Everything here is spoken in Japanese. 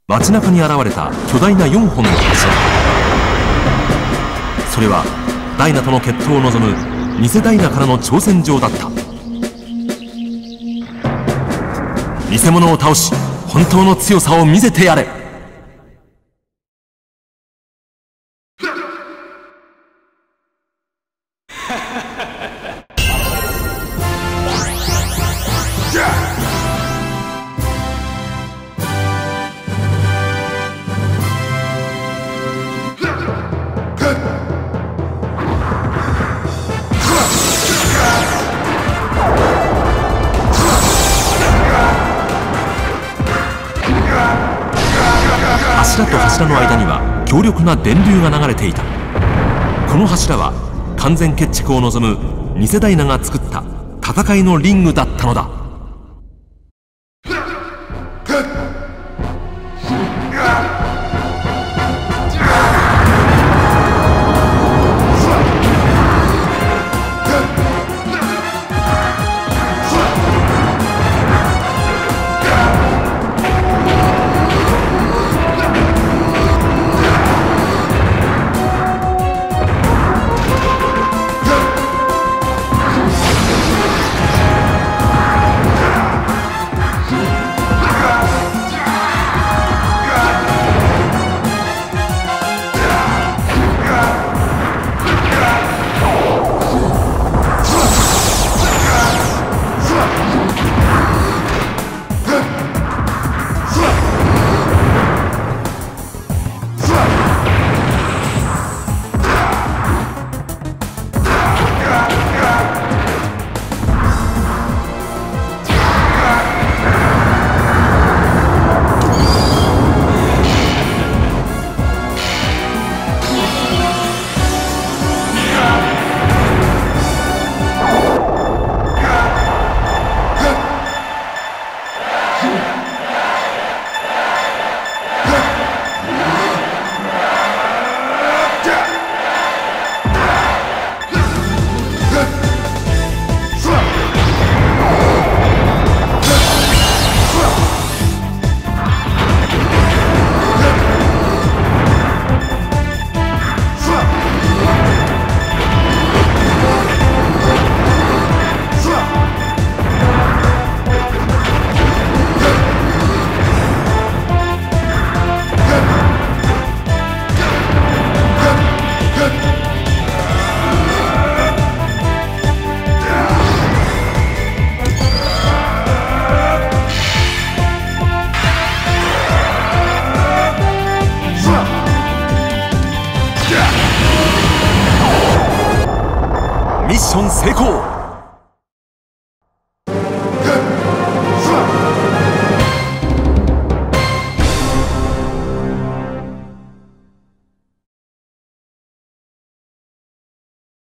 街中に現れた巨大な4本の柱。それはダイナとの決闘を望む偽ダイナからの挑戦状だった。偽物を倒し本当の強さを見せてやれ。柱と柱の間には強力な電流が流れていた。この柱は完全決着を望む偽ダイナが作った戦いのリングだったのだ。ミッション成功。